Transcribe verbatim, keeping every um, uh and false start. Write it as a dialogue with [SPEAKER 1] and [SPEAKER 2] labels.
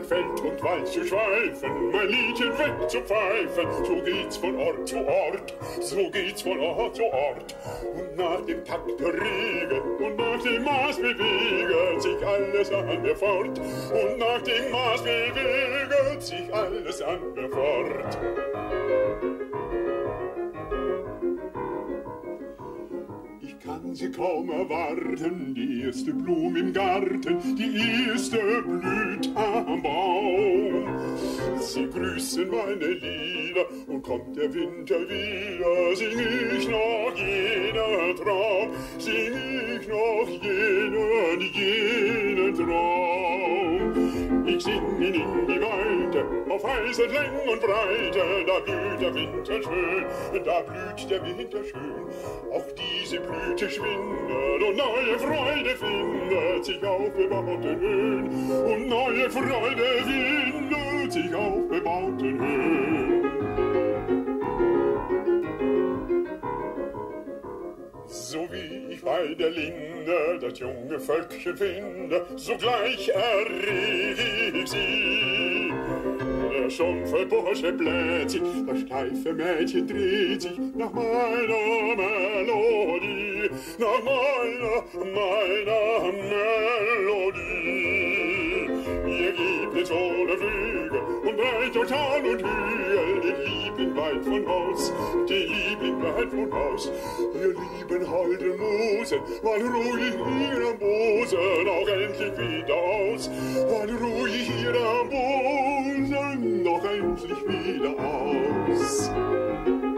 [SPEAKER 1] Feld und Wald zu schweifen, mein Liedchen wegzupfeifen. So geht's von Ort zu Ort, so geht's von Ort zu Ort. Und nach dem Takt der Riege und nach dem Maß bewegt sich alles an mir fort. Und nach dem Maß bewegt sich alles an mir fort. Ich kann sie kaum erwarten, die erste Blume im Garten, die erste blüht am Baum. Sie grüßen meine Lieder und kommt der Winter wieder, sing ich noch jenen Traum, sing ich noch jenen, jenen Traum. Ich sing ihn in die Weite, auf heißer Länge und Breite, da blüht der Winter schön, da blüht der Winter schön. Auch diese Blüte schwindet und neue Freude findet sich auf bebauten Höhen. Und neue Freude findet sich auf bebauten Höhen. So wie ich bei der Linde das junge Völkchen finde, sogleich erreg ich sie. Der stumpfe Bursche bläht sich, das steife Mädchen dreht sich nach meiner Melodie, nach meiner, meiner Melodie. Ihr gebt es ohne Flüge und breit durch Tal und Hügel, den Liebling weit von Haus, den Liebling weit von Haus. Ihr lieben holden Musen, wann ruh ich hier am Busen auch endlich wieder aus? Wann ruh ich hier am Busen noch endlich wieder aus?